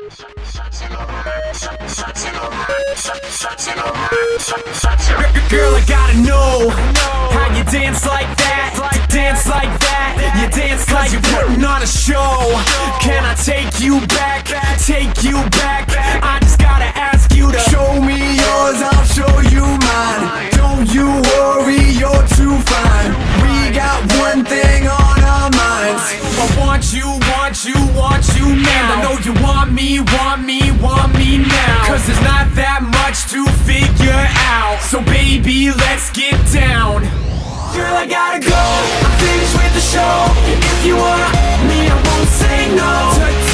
Girl, I gotta know how you dance like that, dance like that. You dance like you're putting on a show. Can I take you back, take you back? I just gotta ask you to show me yours, I'll show you mine. Don't you worry, you're too fine. We got one thing on our minds. I want you, want you, want you now. I know you want me, want me, want me now. Cause there's not that much to figure out. So baby, let's get down. Girl, I gotta go, I'm finished with the show. If you want me, I won't say no.